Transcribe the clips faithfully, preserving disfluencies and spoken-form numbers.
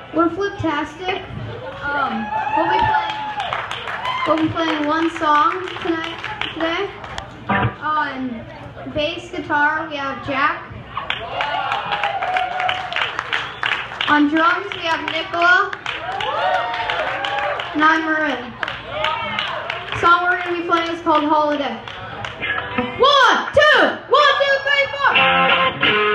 We're Fliptastic. Um, we'll be playing. We'll be playing one song tonight. Today. On bass guitar, we have Jack. On drums, we have Nicola. And I'm Marin. The song we're going to be playing is called Holiday. One, two, one, two, three, four.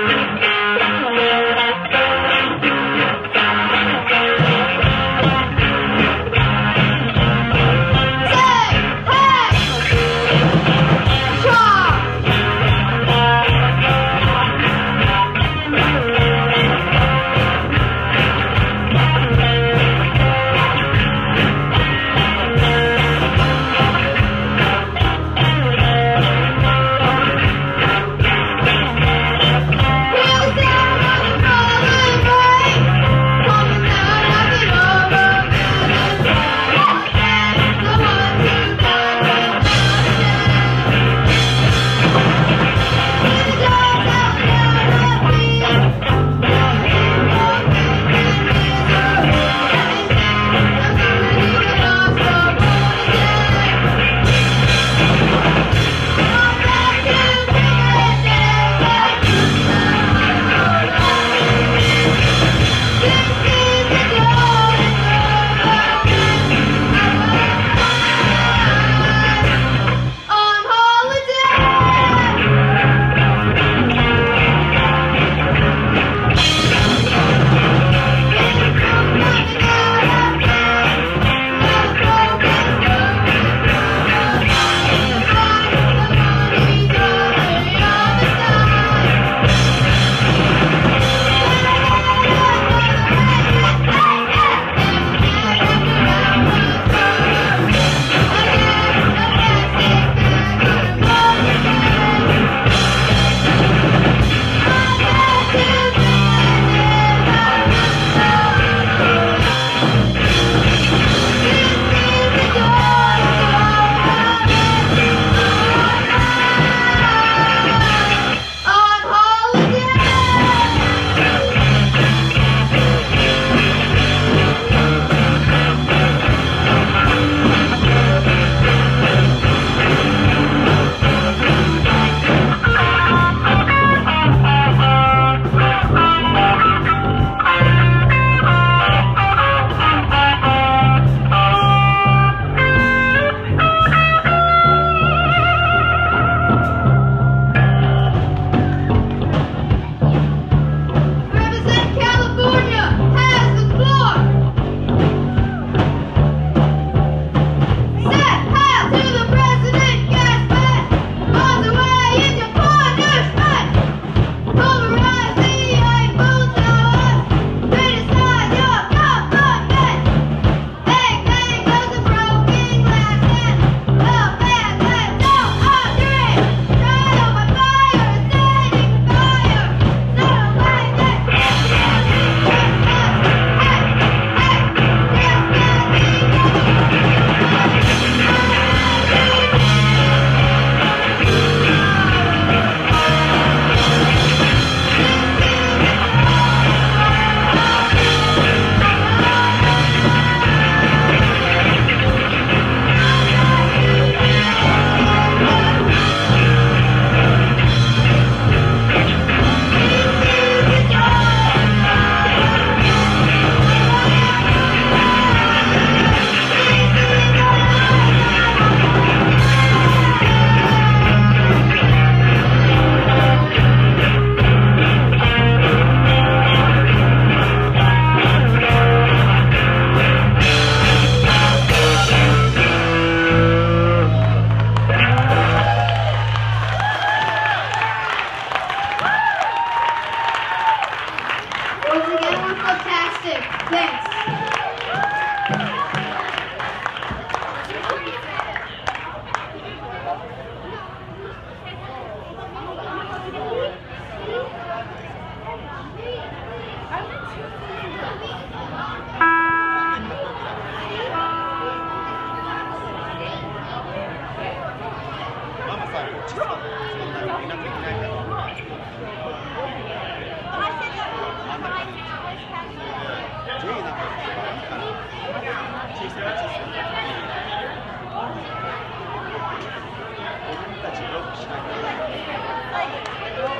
Gee,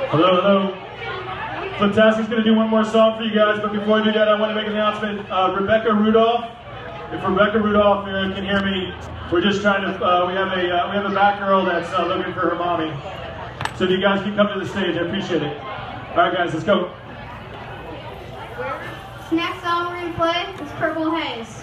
Hello, hello. Fliptastic's going to do one more song for you guys, but before I do that, I want to make an announcement. Uh, Rebecca Rudolph, if Rebecca Rudolph uh, can hear me, we're just trying to, uh, we have a uh, we have a back girl that's uh, looking for her mommy. So if you guys can come to the stage, I appreciate it. All right, guys, let's go. This next song we're going to play is Purple Haze.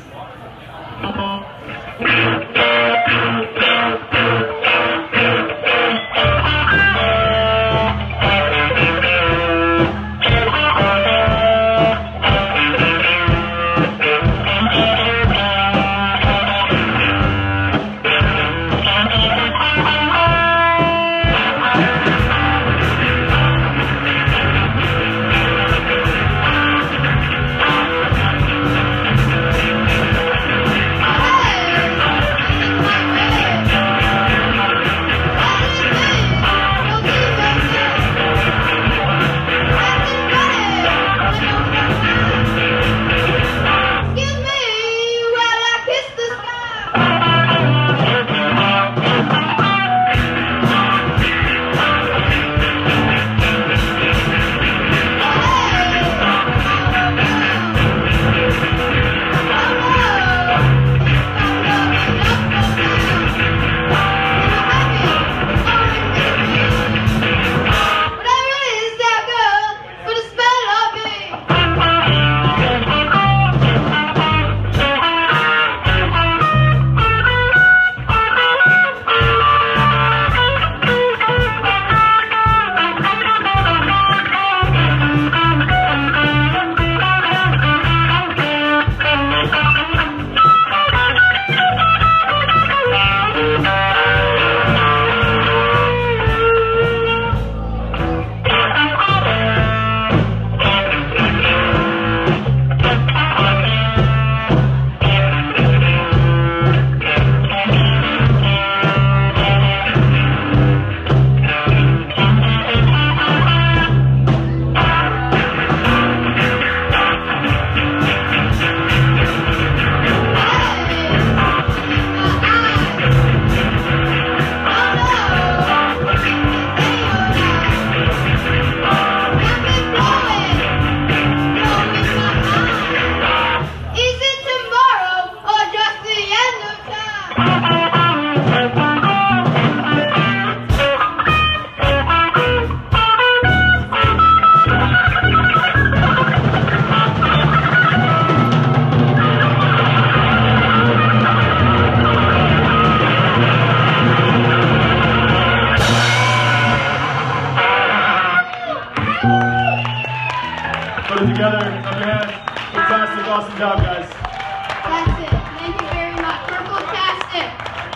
Put it together, up your hands. Fantastic, awesome job, guys. That's it. Thank you very much. Purple-tastic.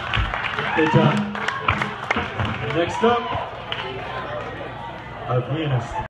Good job. Next up, our pianist.